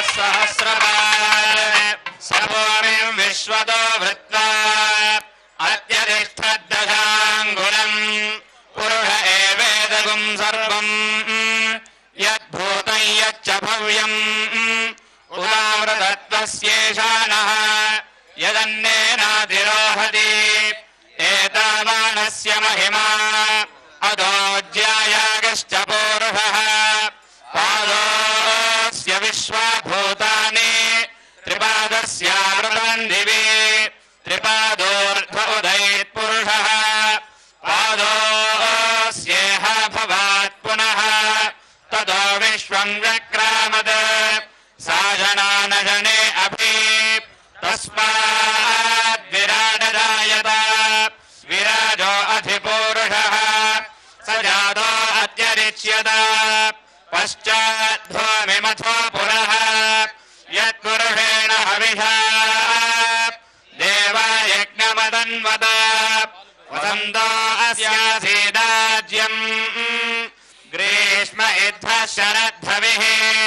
सहस्रपात् सर्वमिं विश्वतो वृत्वा अत्यतिष्ठद्दशाङ्गुलम् पुरुष एवेदगुं सर्वम् यद्भूतं यच्च भव्यम् उदामृतत्वस्येषानः यदन्नेनातिरोहति एतावानस्य महिमा अदोज्यायागश्च पूरुषः पादोऽस्य विश्वभूतानि त्रिपादस्यामृतं दिवि त्रिपादोर्ध्व उदयेत्पुरुषः पादोऽस्येह भवात् पुनः ततो विश्वं व्यक्रामत् साजनानजने अभि तस्माद् विराजदायत विराजो अधिपूरुषः स जातो अत्यरिच्यत पश्चाद्भूमिमथो पुरः यत्पुरुषेण हविषा देवायज्ञमदन्वत वसन्तो अस्यासीदाज्यम् ग्रीष्म इद्धः शरद्धविः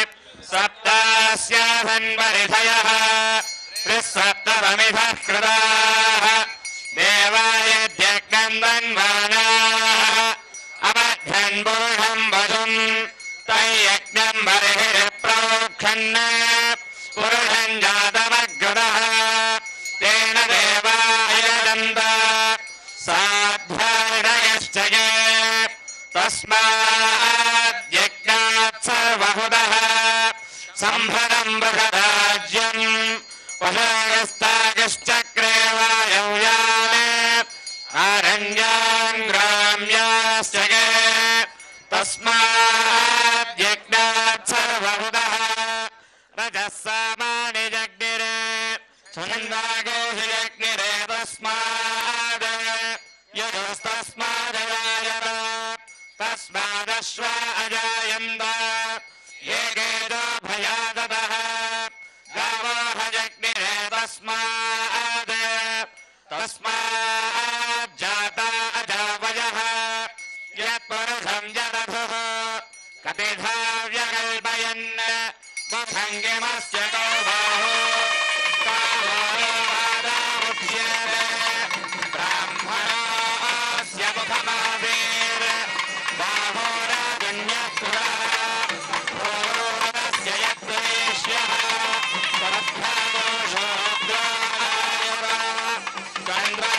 सप्तास्यासन्वरिधयः त्रिसप्तममिधः कृताः देवायज्ञम् दन्वानाः अबध्यन् पुरुषम् वसुम् तयज्ञम् बर्हिः प्रोक्षन् पुरुषम् जातमग्रतः तेन देवायदन्त साध्वयश्च ये तस्माद्यज्ञात् सर्वहुतः सम्भरम् बृहदाज्यम् वशागस्तागश्चक्रे वायव्यान् आरण्यान् ग्राम्याश्च ये तस्माद्यज्ञात् सर्वहुतः रजः सामानि जग्निरे छन्दागोषयज्ञिरे तस्माद् यजस्तस्मादजायत तस्मादश्वा अजायन्त ये गेदो भयादतः गावो हजग्निरे तस्माद् तस्माज्जाता अजावयः यत्पुरुषं जरथुः कतिधा व्यकल्पयन् मुखङ्गिमस्य गो बाहो तावोपादामुच्यते ब्राह्मणस्य मुखमावेर बाहोराजन्यः पुरः भोरोरस्य यद्वेश्यः स्वरभ्यादोषोऽग्रायत चन्द्र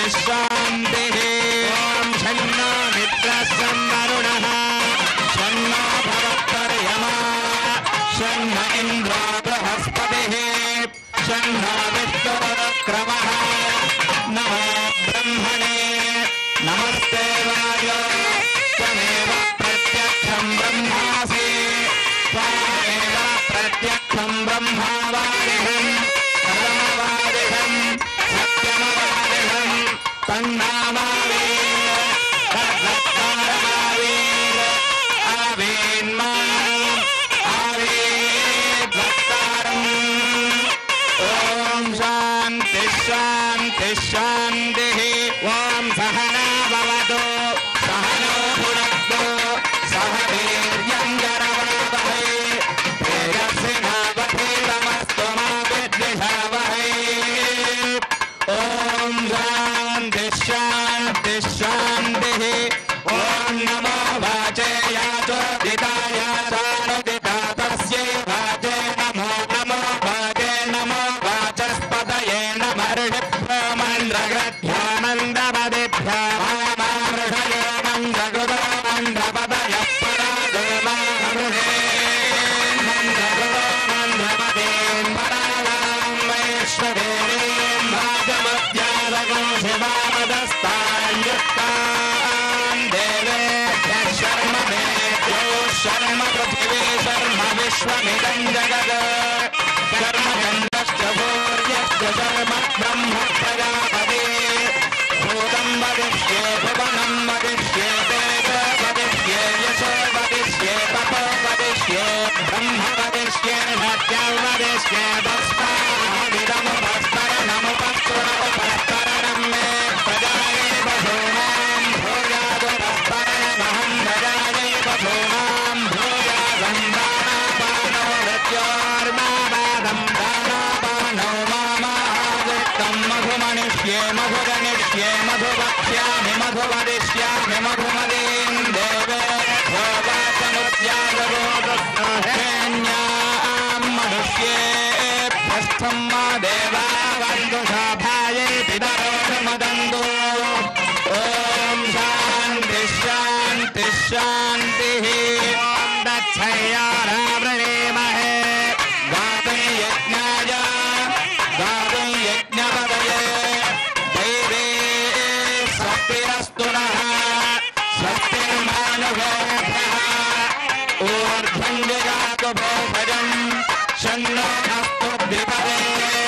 शान्तिः ॐ शन्नो मित्रः वरुणः शन्नो भवत्पर्यमा शन्न इन्द्रो बृहस्पतिः शन्नो विष्णुरुक्रमः नमो ब्रह्मणे नमस्ते वायो त्वमेव प्रत्यक्षं ब्रह्मासि त्वमेव प्रत्यक्षं ब्रह्मावादिहम् परमवादिहम् सत्यमवादिहम् तन्नामावीर तद्भक्तारमावीर आवीन्माम् आवीद्भक्तारम् ॐ शान्तिः शान्तिः शान्तिः ॐ सहना भवतु सहनो भुनक्तु सह वीर्यं करवावहै तेजस्विनावधीतमस्तु मा विद्विषावहै ॐ शान्तिः शान्तिः शान्तिः ॐ नमो वाचे याचोदिताय चानुदिता तस्यै वाचे नमो नमो वाचे नमो वाचस्पतये नमर्षिभ्यो मन्द्रगृध्यानन्दपदिभ्यो मामृषयो मन्द्रकृतो मन्द्रपदयः परागो मामृषे मन्द्रकृतो मन्द्रपदेन् परागां वैश्वदेवीं भाजमध्यादगो शिवामदस्तान् युक्तान् देवेभ्यः शर्म मेभ्यो शर्म पृथिवी शर्म विश्वमिदं जगत् शर्म चन्द्रश्च सूर्यश्च शर्म ब्रह्म प्रजापति भूतं वदिष्ये भुवनं वदिष्ये तेजो वदिष्ये यशो वदिष्ये तपो वदिष्ये ब्रह्म वदिष्ये सत्यं वदिष्ये तस्मादिदमुपस्तरणमुपस्तरणमुपस्तरणं मे प्रजायै पशूनां भूयादुपस्तरणमहं प्रजायै पशूनां भूयादं दानापानो मृत्योर्मावादं दानापानो मामादिष्टं मधुमनिष्ये मधुगणिष्ये मधुवक्ष्यामि मधुवदिष्यामि मधुमदीं देवेभ्यो वाचमुद्यागरोदस्तेन्यां मनुष्येभ्यस्थं मा देवा वन्दु शाभायै पितरोऽनुमदन्तु ॐ शान्तिः शान्तिः शान्तिः ॐ दक्षयारावृणीमहे गातुं यज्ञाय गातुं यज्ञपदये दैवे स्वस्तिरस्तु नः स्वस्तिर्मानुषेभ्यः ऊर्ध्वं जगातु भोभजं शन्नो अस्तु द्विपदे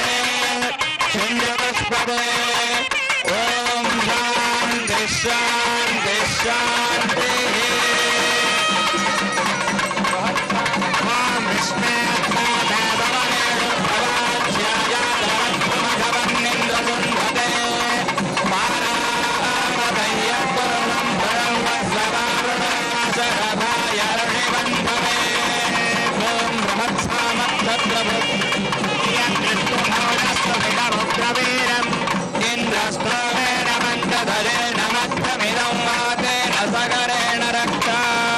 शञ्जतस्पदे ॐ शान्तिः शान्तिः शान्तिः ॐ विष्णुर्भवनेषु भवाज्यायादवन्निन्द्रसुन्धते पारावतय्यपूर्णं परं वस्ववारुणाशरभाय ऋषिबन्धवे ॐ ब्रह्मत्सामक्षत्रभुक्तियन्निष्ठुभौरस्वभितमुग्रवीरम् इन्द्रस्तोमेन मन्दधरेण मध्यमिदं मातेन सगरेण रक्षा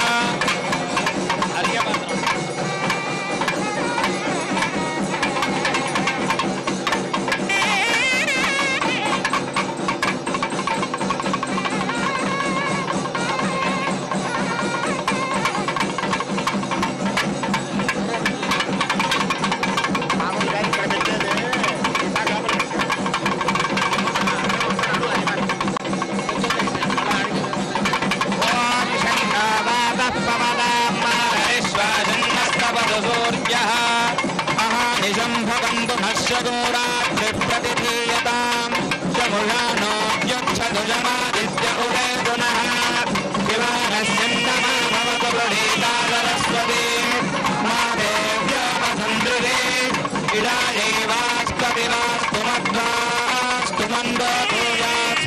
अहानिशं भवन्तु नश्यगोरात्रिप्रतिधीयतां शमुषानोऽप्युच्छतु जमादित्य उदे पुनः शिवानस्यन्दमा भवतु प्रणीता सरस्वती मा देव्योपसन्दृते इडायैवास्पति वास्तु मद्वास्तु मन्दो भूयात्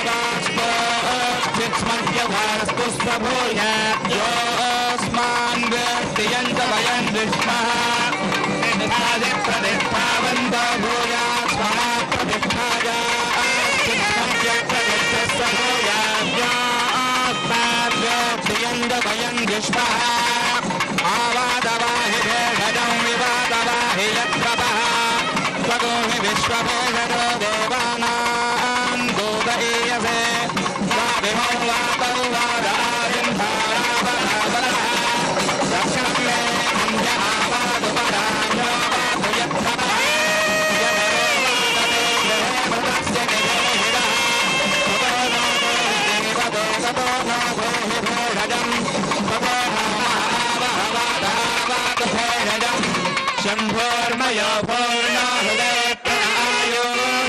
ममावास्पोऽस्तित्स्मद्यवास्तु स्वभूयात् योऽस्मान् व्यक्तियन्त वयं दृष्मः प्रतिष्ठावन्तो भूयात् स्वमा प्रतिष्ठायास्तित्स्मद्यप्रतिष्ठस्य भूयात् वयं दृष्मः आवादवाहि भेषजं विवादवाहि यत्रपः स्वगोहि विश्वभेषजो देवानां दूत महीयसे स्वाभिमो वातौ वादादिन्धारावरावरः दक्षिणं मे अन्यमावादुपराञ्जो वातु यत्समः यमरो वातते गृहे मृतस्य निजो हिरः ततो नो गोहि भोढजम् ततो महावावहवादावादभोढजम् शम्भोर्मयो पूर्णो हृदयप्रणायो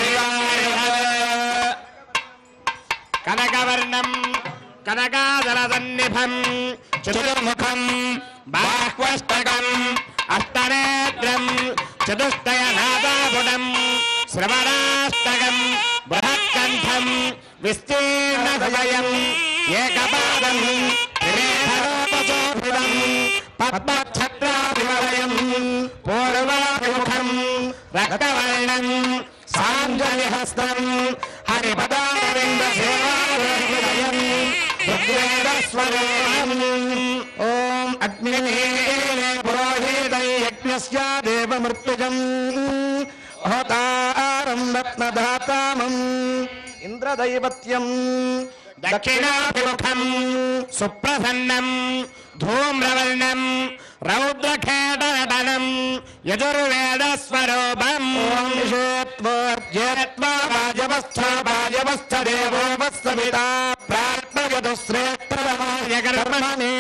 कनकवर्णम् कनकादलसन्निभम् चतुर्मुखम् बाह्वष्टकम् अष्टनेत्रम् चतुष्टयनादापुटम् श्रवणाष्टकम् बृहत्कण्ठम् विस्तीर्णहृदयम् एकपादम् त्रिनेत्ररूपशोभितम् पद्मच्छत्राभिवलयम् पूर्वाभिमुखम् रक्तवर्णम् साञ्जलिहस्तम् हरिपदारविन्दसेवाहृदयम् ऋग्वेदस्वरूपम् ॐ अग्निमीले पुरोहितं यज्ञस्य देवमृत्युजम् होतारं रत्नदातामम् इन्द्रदैवत्यम् दक्षिणाभिमुखम् सुप्रसन्नम् धूम्रवर्णम् रौद्रखेटनटनम् यजुर्वेदस्वरूपम् वाजवस्थ देवो वत्सविता प्रार्थयतु श्रेष्ठतमाय कर्मणे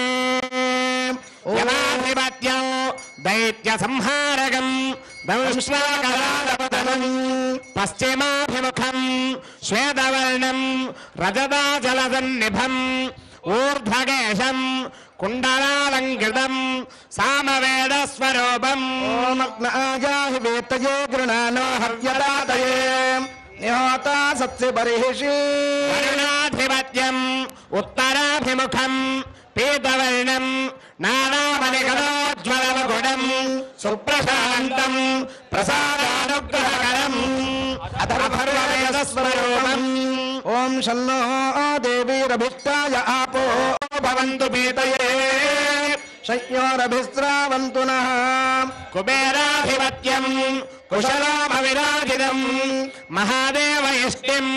यमाधिपत्यौ दैत्यसंहारकम् दंश्वाकरालपतनम् पश्चिमाभिमुखम् श्वेतवर्णम् रजताचलसन्निभम् ऊर्ध्वकेशम् कुण्डलालङ्कृतम् सामवेदस्वरूपम् ओमग्नायाहि वेतये गृणानो हव्यदातये निहोता सत्स्यबर्हिषि करुणाधिपत्यम् उत्तराभिमुखम् पीतवर्णम् नानामणिकलोज्ज्वलमकुटम् सुप्रशान्तम् प्रसादानुग्रहकरम् अथर्ववेदस्वरूपम् ॐ शन्नो देवीरभिष्टाय आपो भवन्तु पीतये शक्योरभिस्रावन्तु नः कुबेराधिपत्यम् कुशलामविराजितम् महादेव इष्टिम्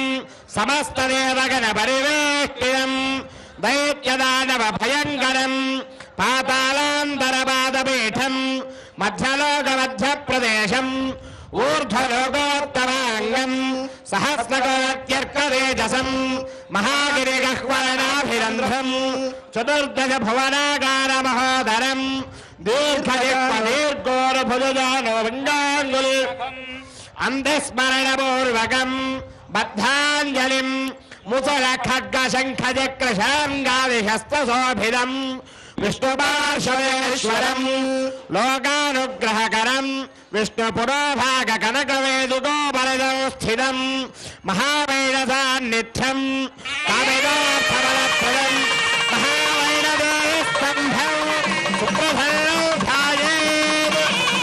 समस्तदेवगणपरिवेष्टितम् दैत्यदानवभयङ्करम् पातालान्तरपादपीठम् मध्यलोकमध्यप्रदेशम् ऊर्ध्वलोकोत्तमाङ्गम् सहस्रकोट्यर्कतेजसम् महागिरिगह्वरणाभिरन्ध्रम् चतुर्दशभुवनाकारमहोदरम् दीर्घोरभुजजानो विण्डाङ्गुलि अन्धस्मरणपूर्वकम् बद्धाञ्जलिम् मुसलखड्गशङ्खचक्रशाङ्गादिशस्त्रशोभितम् विष्णुपार्श्वेश्वरम् लोकानुग्रहकरम् विष्णुपुरोभागकनकवेदिकोपरितौ स्थितम् महावैरसान्निध्यम् कामितार्थफलप्रदम् महावैरदेस्तम्भौ सुप्रसन्नौ ध्यायेत्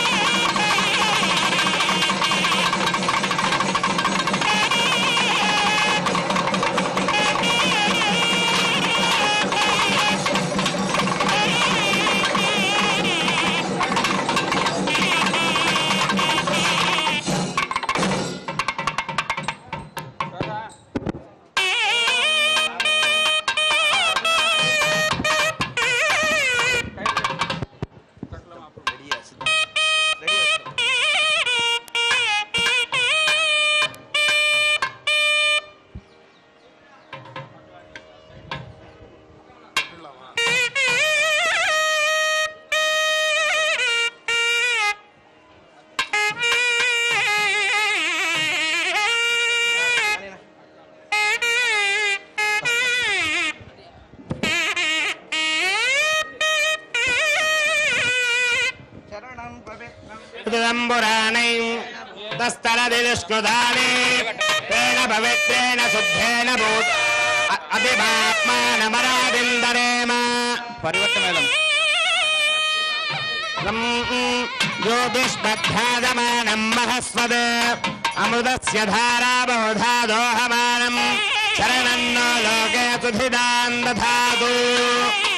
तस्तरदिष्कृतानि तेन पवित्रेण शुद्धेन भूत् अतिपाप्मानमरादिन्दरेम परिवर्तनम् ज्योतिष्पद्धादमानं महस्वद अमृतस्य धारा बहुधा दोहमानं शरणं नो लोके सुधिदां दधातु।